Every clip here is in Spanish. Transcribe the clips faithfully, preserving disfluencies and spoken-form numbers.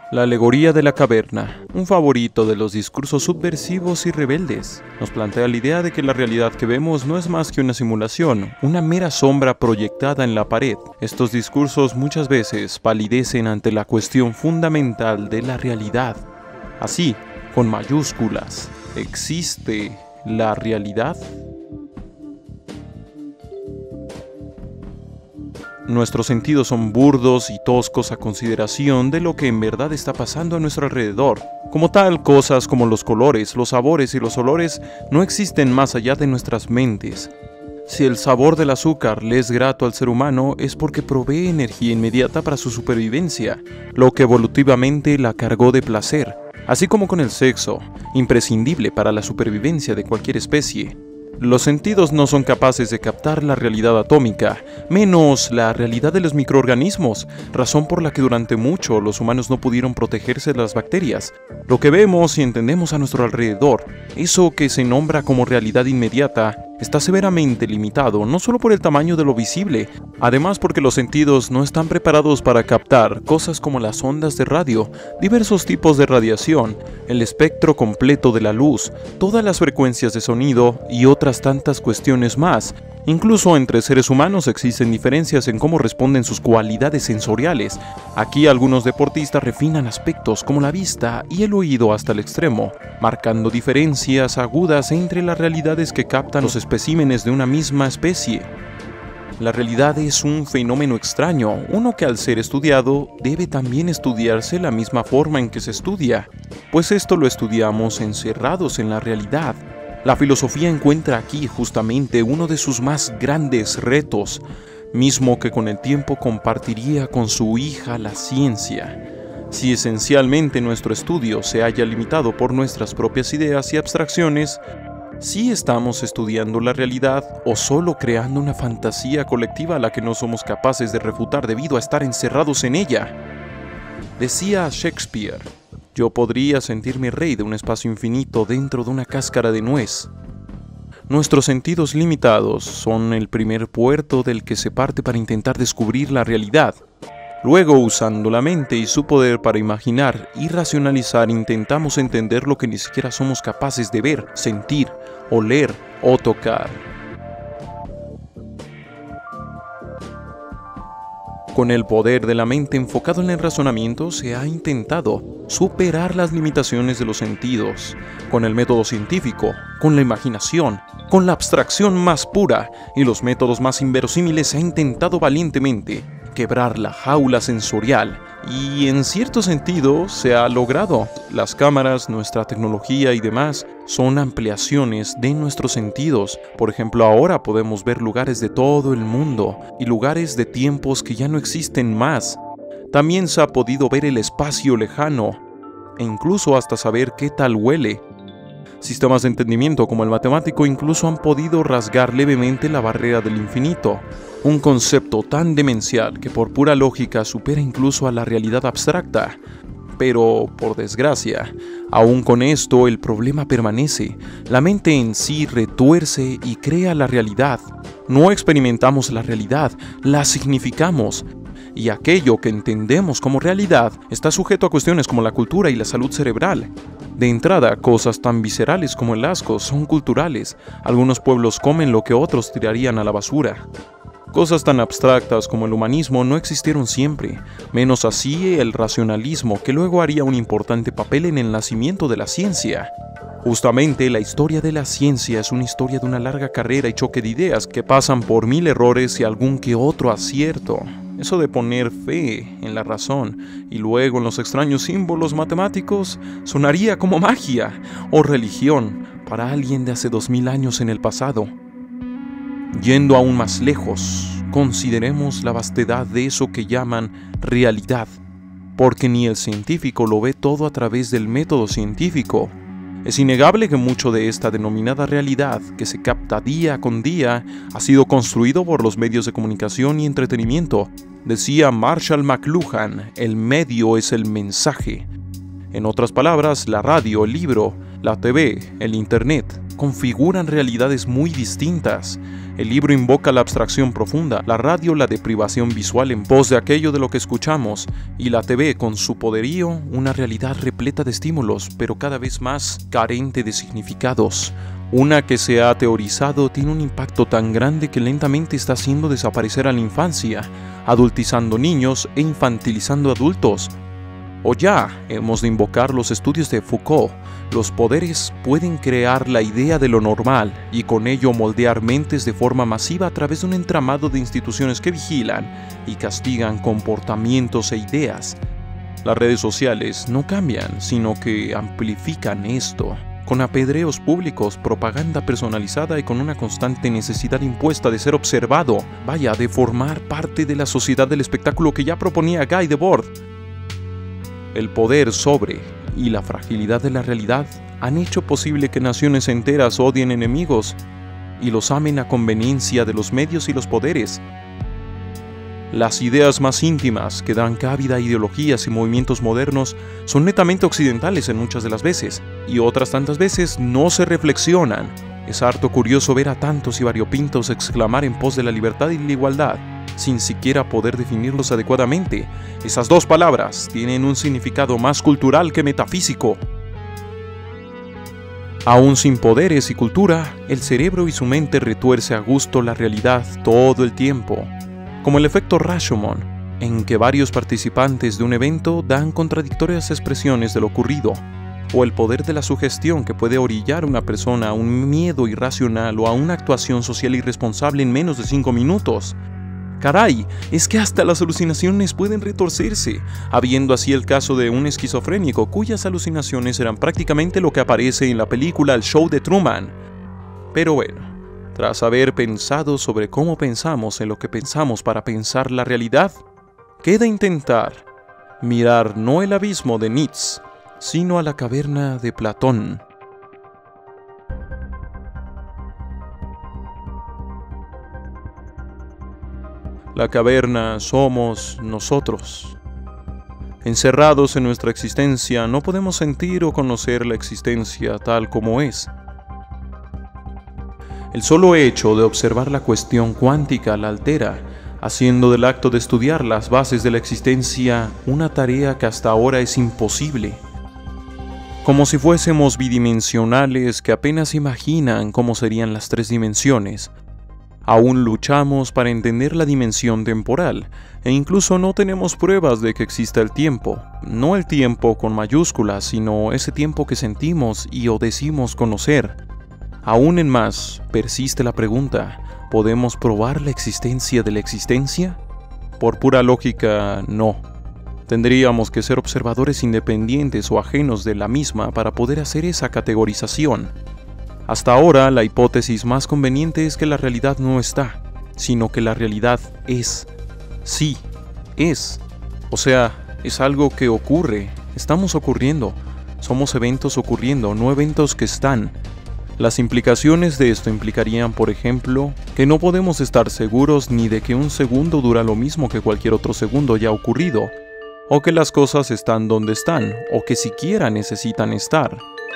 La alegoría de la caverna, un favorito de los discursos subversivos y rebeldes, nos plantea la idea de que la realidad que vemos no es más que una simulación, una mera sombra proyectada en la pared. Estos discursos muchas veces palidecen ante la cuestión fundamental de la realidad. Así, con mayúsculas, ¿existe la realidad? Nuestros sentidos son burdos y toscos a consideración de lo que en verdad está pasando a nuestro alrededor. Como tal, cosas como los colores, los sabores y los olores no existen más allá de nuestras mentes. Si el sabor del azúcar le es grato al ser humano es porque provee energía inmediata para su supervivencia, lo que evolutivamente la cargó de placer, así como con el sexo, imprescindible para la supervivencia de cualquier especie. Los sentidos no son capaces de captar la realidad atómica, menos la realidad de los microorganismos, razón por la que durante mucho los humanos no pudieron protegerse de las bacterias. Lo que vemos y entendemos a nuestro alrededor, eso que se nombra como realidad inmediata, está severamente limitado no solo por el tamaño de lo visible, además porque los sentidos no están preparados para captar cosas como las ondas de radio, diversos tipos de radiación, el espectro completo de la luz, todas las frecuencias de sonido y otras tantas cuestiones más. Incluso entre seres humanos existen diferencias en cómo responden sus cualidades sensoriales. Aquí algunos deportistas refinan aspectos como la vista y el oído hasta el extremo, marcando diferencias agudas entre las realidades que captan los especímenes de una misma especie. La realidad es un fenómeno extraño, uno que al ser estudiado debe también estudiarse la misma forma en que se estudia, pues esto lo estudiamos encerrados en la realidad. La filosofía encuentra aquí justamente uno de sus más grandes retos, mismo que con el tiempo compartiría con su hija la ciencia. Si esencialmente nuestro estudio se haya limitado por nuestras propias ideas y abstracciones, ¿sí estamos estudiando la realidad o solo creando una fantasía colectiva a la que no somos capaces de refutar debido a estar encerrados en ella? Decía Shakespeare: yo podría sentirme rey de un espacio infinito dentro de una cáscara de nuez. Nuestros sentidos limitados son el primer puerto del que se parte para intentar descubrir la realidad. Luego, usando la mente y su poder para imaginar y racionalizar, intentamos entender lo que ni siquiera somos capaces de ver, sentir, oler o tocar. Con el poder de la mente enfocado en el razonamiento se ha intentado superar las limitaciones de los sentidos. Con el método científico, con la imaginación, con la abstracción más pura y los métodos más inverosímiles se ha intentado valientemente quebrar la jaula sensorial y en cierto sentido se ha logrado. Las cámaras, nuestra tecnología y demás son ampliaciones de nuestros sentidos. Por ejemplo, ahora podemos ver lugares de todo el mundo y lugares de tiempos que ya no existen más. También se ha podido ver el espacio lejano e incluso hasta saber qué tal huele. Sistemas de entendimiento como el matemático incluso han podido rasgar levemente la barrera del infinito, un concepto tan demencial que por pura lógica supera incluso a la realidad abstracta. Pero, por desgracia, aún con esto el problema permanece. La mente en sí retuerce y crea la realidad. No experimentamos la realidad, la significamos. Y aquello que entendemos como realidad está sujeto a cuestiones como la cultura y la salud cerebral. De entrada, cosas tan viscerales como el asco son culturales. Algunos pueblos comen lo que otros tirarían a la basura. Cosas tan abstractas como el humanismo no existieron siempre, menos así el racionalismo, que luego haría un importante papel en el nacimiento de la ciencia. Justamente la historia de la ciencia es una historia de una larga carrera y choque de ideas que pasan por mil errores y algún que otro acierto. Eso de poner fe en la razón y luego en los extraños símbolos matemáticos sonaría como magia o religión para alguien de hace dos mil años en el pasado. Yendo aún más lejos, consideremos la vastedad de eso que llaman realidad, porque ni el científico lo ve todo a través del método científico. Es innegable que mucho de esta denominada realidad, que se capta día con día, ha sido construido por los medios de comunicación y entretenimiento. Decía Marshall McLuhan, el medio es el mensaje. En otras palabras, la radio, el libro, La T V, el Internet, configuran realidades muy distintas. El libro invoca la abstracción profunda, la radio la deprivación visual en pos de aquello de lo que escuchamos, y la T V con su poderío, una realidad repleta de estímulos, pero cada vez más carente de significados. Una que se ha teorizado tiene un impacto tan grande que lentamente está haciendo desaparecer a la infancia, adultizando niños e infantilizando adultos. O ya hemos de invocar los estudios de Foucault. Los poderes pueden crear la idea de lo normal y con ello moldear mentes de forma masiva a través de un entramado de instituciones que vigilan y castigan comportamientos e ideas. Las redes sociales no cambian, sino que amplifican esto, con apedreos públicos, propaganda personalizada y con una constante necesidad impuesta de ser observado, vaya, de formar parte de la sociedad del espectáculo que ya proponía Guy Debord. El poder sobre y la fragilidad de la realidad han hecho posible que naciones enteras odien enemigos y los amen a conveniencia de los medios y los poderes. Las ideas más íntimas que dan cabida a ideologías y movimientos modernos son netamente occidentales en muchas de las veces, y otras tantas veces no se reflexionan. Es harto curioso ver a tantos y variopintos exclamar en pos de la libertad y la igualdad, sin siquiera poder definirlos adecuadamente. Esas dos palabras tienen un significado más cultural que metafísico. Aún sin poderes y cultura, el cerebro y su mente retuerce a gusto la realidad todo el tiempo, como el efecto Rashomon, en que varios participantes de un evento dan contradictorias expresiones de lo ocurrido, o el poder de la sugestión que puede orillar a una persona a un miedo irracional o a una actuación social irresponsable en menos de cinco minutos. Caray, es que hasta las alucinaciones pueden retorcerse, habiendo así el caso de un esquizofrénico cuyas alucinaciones eran prácticamente lo que aparece en la película El Show de Truman. Pero bueno, tras haber pensado sobre cómo pensamos en lo que pensamos para pensar la realidad, queda intentar mirar no el abismo de Nietzsche, sino a la caverna de Platón. La caverna somos nosotros. Encerrados en nuestra existencia, no podemos sentir o conocer la existencia tal como es. El solo hecho de observar la cuestión cuántica la altera, haciendo del acto de estudiar las bases de la existencia una tarea que hasta ahora es imposible. Como si fuésemos bidimensionales que apenas imaginan cómo serían las tres dimensiones. Aún luchamos para entender la dimensión temporal, e incluso no tenemos pruebas de que exista el tiempo. No el tiempo con mayúsculas, sino ese tiempo que sentimos y o decimos conocer. Aún en más, persiste la pregunta, ¿podemos probar la existencia de la existencia? Por pura lógica, no. Tendríamos que ser observadores independientes o ajenos de la misma para poder hacer esa categorización. Hasta ahora, la hipótesis más conveniente es que la realidad no está, sino que la realidad es. Sí, es. O sea, es algo que ocurre, estamos ocurriendo, somos eventos ocurriendo, no eventos que están. Las implicaciones de esto implicarían, por ejemplo, que no podemos estar seguros ni de que un segundo dura lo mismo que cualquier otro segundo ya ocurrido, o que las cosas están donde están, o que siquiera necesitan estar.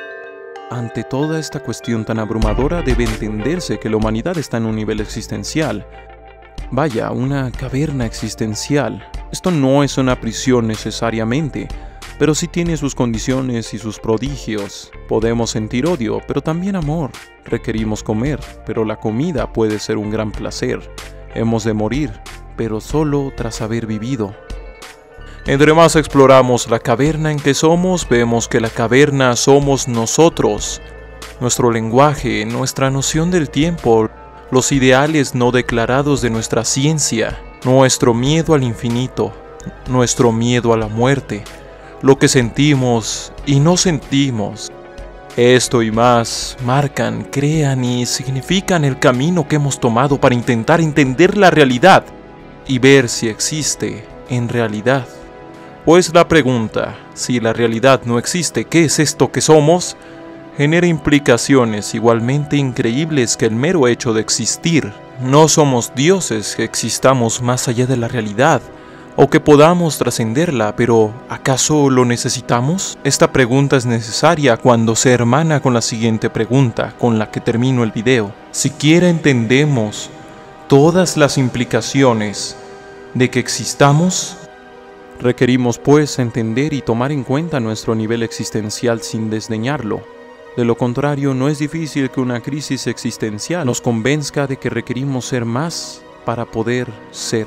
Ante toda esta cuestión tan abrumadora debe entenderse que la humanidad está en un nivel existencial. Vaya, una caverna existencial. Esto no es una prisión necesariamente, pero sí tiene sus condiciones y sus prodigios. Podemos sentir odio, pero también amor. Requerimos comer, pero la comida puede ser un gran placer. Hemos de morir, pero solo tras haber vivido. Entre más exploramos la caverna en que somos, vemos que la caverna somos nosotros. Nuestro lenguaje, nuestra noción del tiempo, los ideales no declarados de nuestra ciencia, nuestro miedo al infinito, nuestro miedo a la muerte, lo que sentimos y no sentimos. Esto y más marcan, crean y significan el camino que hemos tomado para intentar entender la realidad y ver si existe en realidad. Pues la pregunta, si la realidad no existe, ¿qué es esto que somos?, genera implicaciones igualmente increíbles que el mero hecho de existir. No somos dioses que existamos más allá de la realidad, o que podamos trascenderla, pero ¿acaso lo necesitamos? Esta pregunta es necesaria cuando se hermana con la siguiente pregunta, con la que termino el video. Siquiera entendemos todas las implicaciones de que existamos. Requerimos pues entender y tomar en cuenta nuestro nivel existencial sin desdeñarlo. De lo contrario, no es difícil que una crisis existencial nos convenzca de que requerimos ser más para poder ser.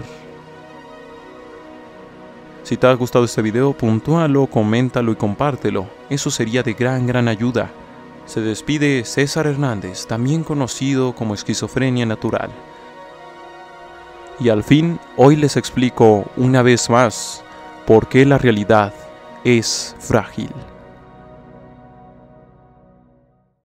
Si te ha gustado este video, puntúalo, coméntalo y compártelo. Eso sería de gran, gran ayuda. Se despide César Hernández, también conocido como Esquizofrenia Natural. Y al fin, hoy les explico una vez más por qué la realidad es frágil.